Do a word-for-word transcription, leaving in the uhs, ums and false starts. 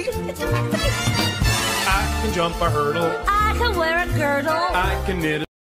I can jump a hurdle. I can wear a girdle. I can knit a